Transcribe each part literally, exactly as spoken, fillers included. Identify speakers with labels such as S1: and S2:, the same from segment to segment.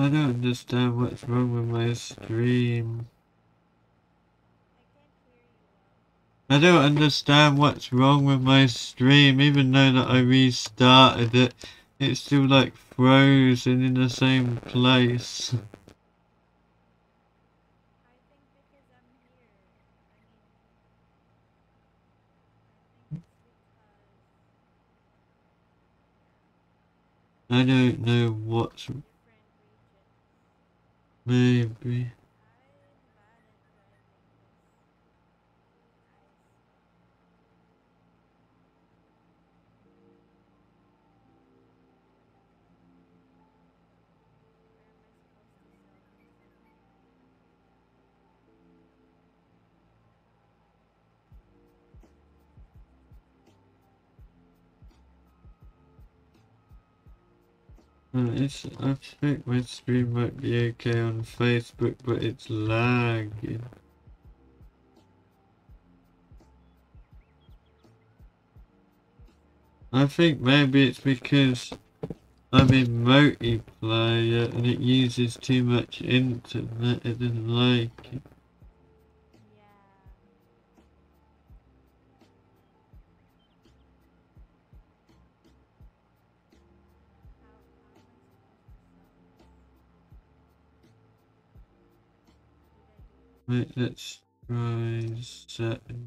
S1: I don't understand what's wrong with my stream. I don't understand what's wrong with my stream, even though that I restarted it, it's still like frozen in the same place. I don't know what's... Maybe. Uh, it's, I think my stream might be okay on Facebook, but it's lagging. I think maybe it's because I'm in multiplayer and it uses too much internet. I didn't like it. Wait, let's try setting.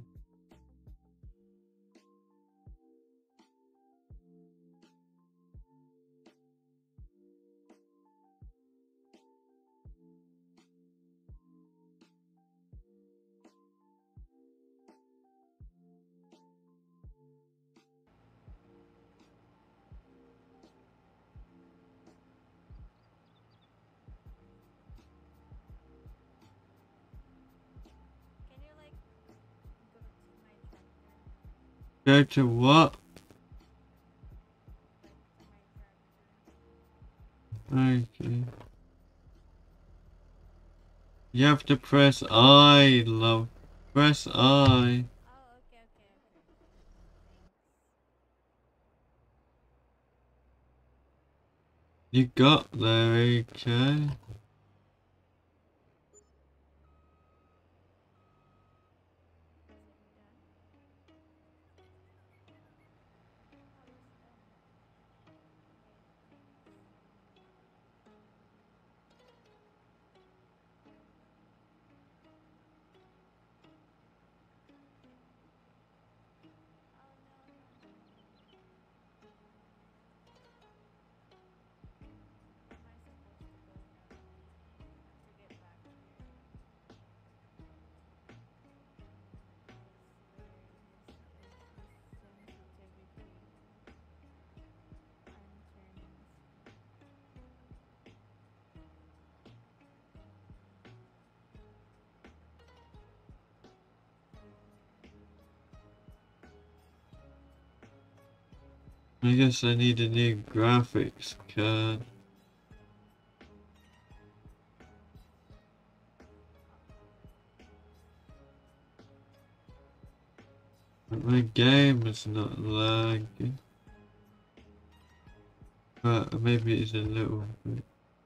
S1: Go to what? Okay. You have to press I, love. Press I. You got there, okay. I guess I need a new graphics card. But my game is not lagging. But maybe it's a little bit.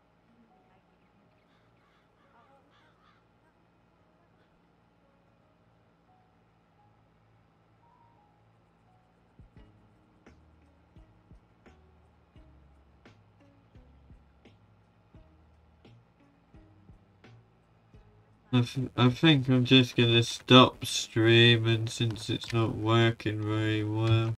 S1: I, th I think I'm just gonna stop streaming since it's not working very well.